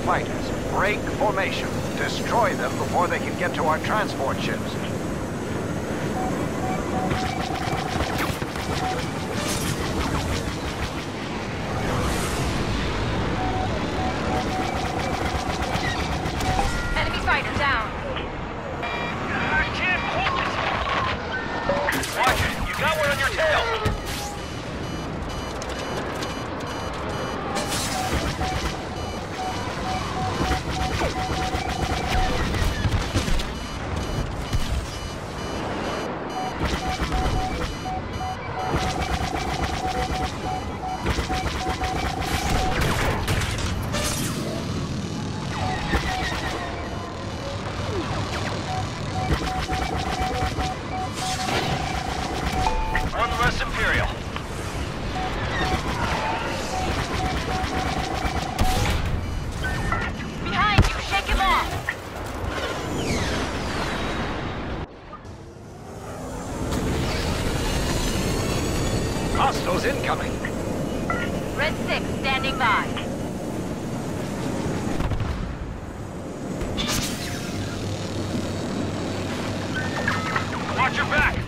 fighters. Break formation. Destroy them before they can get to our transport ships. Enemy fighter down. I can't hold it! Watch it! You got one on your tail! One less Imperial. Behind you, shake him off. Hostiles incoming. Red 6 standing by. Watch your back!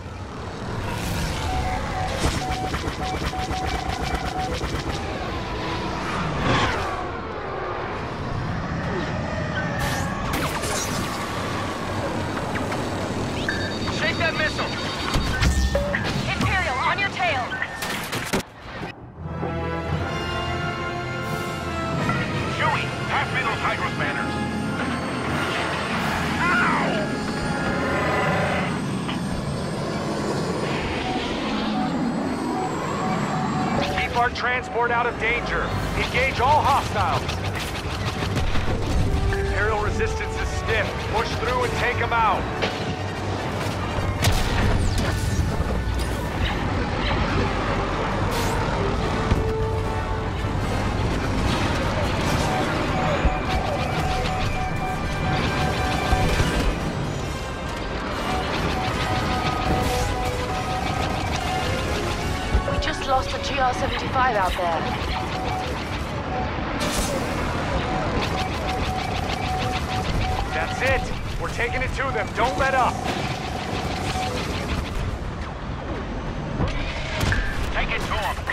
Shake that missile! Imperial, on your tail. Chewie, pass me those hydro spanners. Keep our transport out of danger. Engage all hostiles. Imperial resistance is stiff. Push through and take them out. We just lost the GR-75 out there. That's it. We're taking it to them. Don't let up. Take it to them.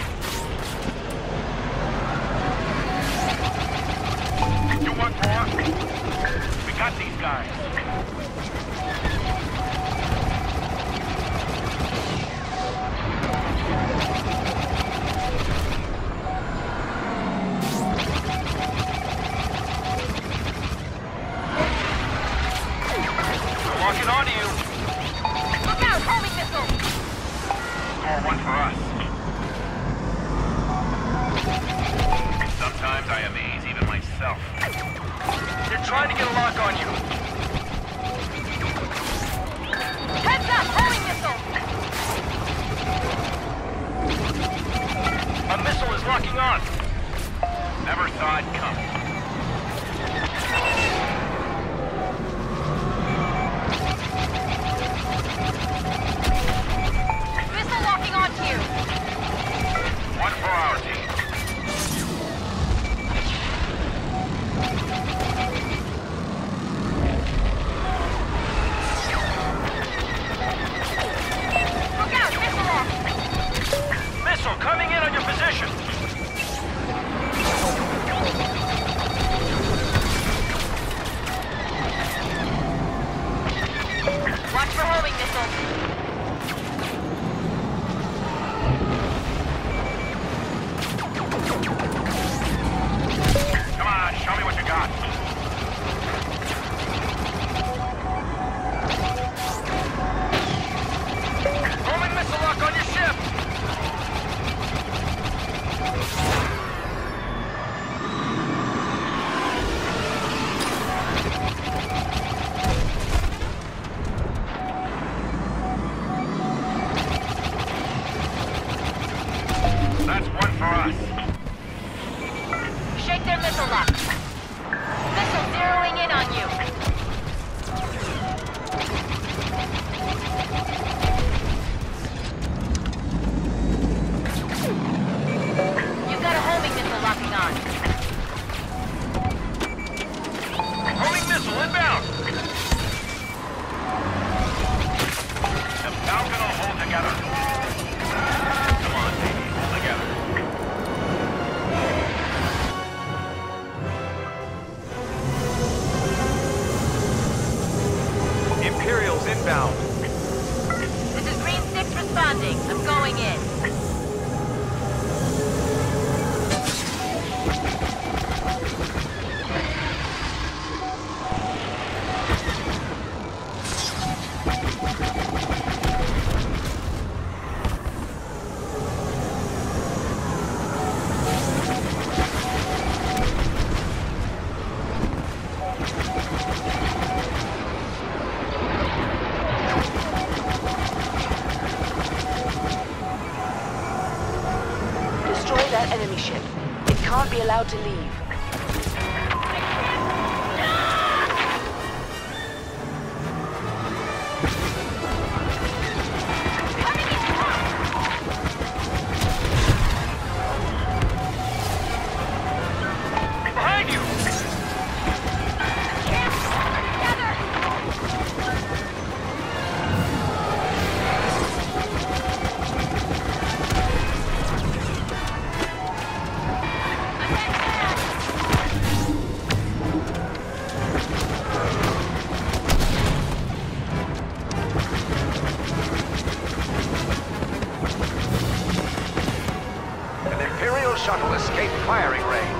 You want more? We got these guys. Locking onto you. Look out, homing missile. Score one for us. Sometimes I amaze even myself. They're trying to get a lock on you. Heads up, homing missile. A missile is locking on. Never saw it coming. Missile locking onto you. One for our team. Look out, missile lock. Missile coming in on your position. Watch for homing missiles. Come on, show me what you got. Homing missile lock on your ship. spaceship. It can't be allowed to leave. Behind you! An Imperial shuttle escaped firing range.